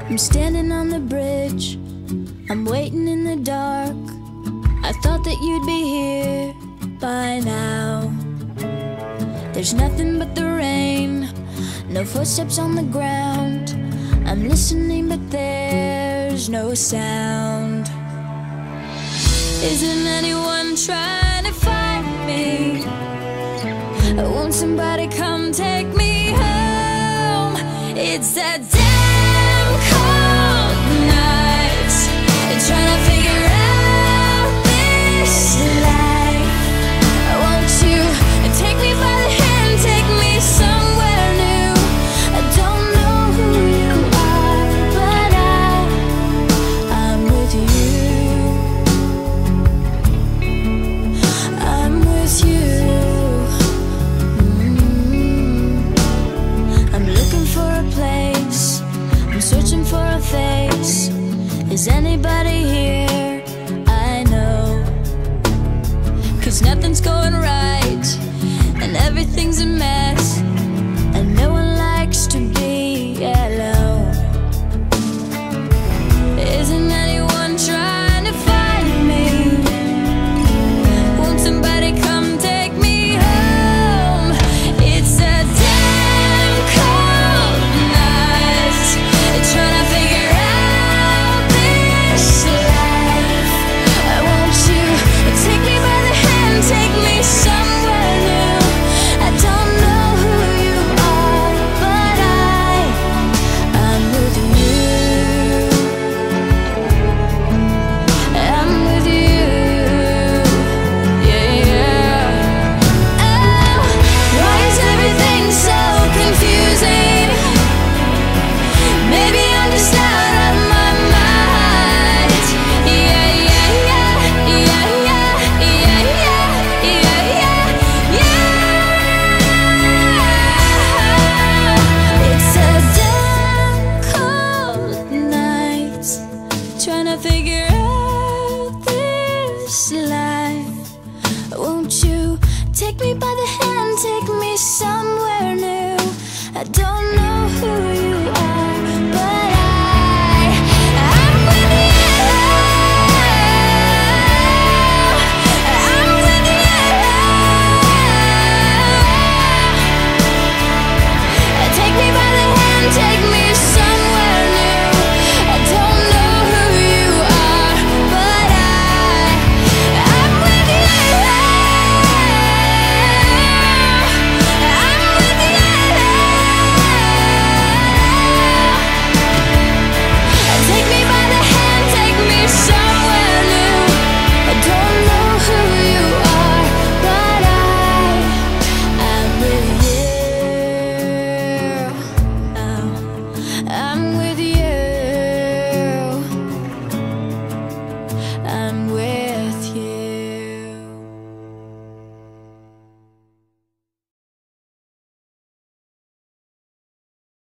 I'm standing on the bridge, I'm waiting in the dark. I thought that you'd be here by now. There's nothing but the rain, no footsteps on the ground. I'm listening but there's no sound. Isn't anyone trying to find me? Won't somebody come take me home? It's that damn cold night, trying to figure out this life. Won't you take me by the hand, take me somewhere new? I don't know who you are, but I'm with you. I'm with you. I'm looking for a place, I'm searching for a face. Is anybody here?